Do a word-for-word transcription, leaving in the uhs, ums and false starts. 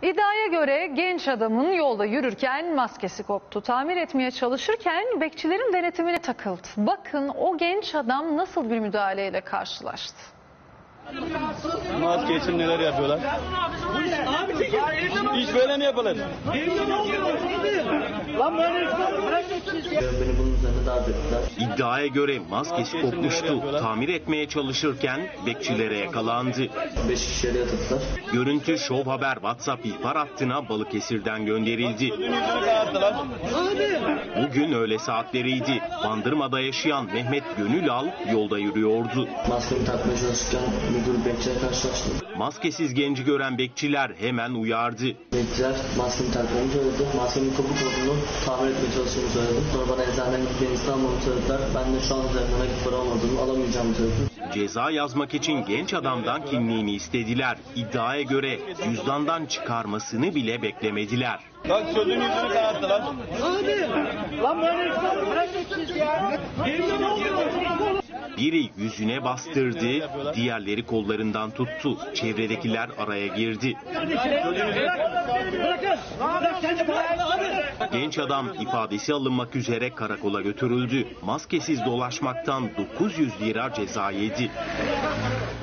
İddiaya göre genç adamın yolda yürürken maskesi koptu. Tamir etmeye çalışırken bekçilerin denetimine takıldı. Bakın o genç adam nasıl bir müdahaleyle karşılaştı. Maske için neler yapıyorlar? Hiç böyle mi yapılır? Beni bunun üzerine darp ettiler. İddiaya göre maskesi kopmuştu. Tamir etmeye çalışırken bekçilere yakalandı. Beş kişiye yatırdılar. Görüntü Şov Haber WhatsApp ihbar hattına Balıkesir'den gönderildi. Bugün öğle saatleriydi. Bandırma'da yaşayan Mehmet Gönülalp yolda yürüyordu. Maskemi takmaya çalışırken müdür bekçiyle karşılaştım. Maskesiz genci gören bekçiler hemen uyardı. Bekçiler maskemi takmamı söyledi. Maskemin kopuk olduğunu tamir etmeye çalıştığımı söyledim. Sonra bana eczaneden gidip yenisini almamı söylediler. Ben de şu an üzerine nakit para olmadığını, alamayacağımı söyledim. Ceza yazmak için genç adamdan kimliğini istediler. İddiaya göre cüzdandan çıkarmasını bile beklemediler. Bak çocuğun yüzünü kararttılar. Lan böyle bırakın ya. Biri yüzüne bastırdı, diğerleri kollarından tuttu. Çevredekiler araya girdi. Genç adam ifadesi alınmak üzere karakola götürüldü. Maskesiz dolaşmaktan dokuz yüz lira ceza yedi.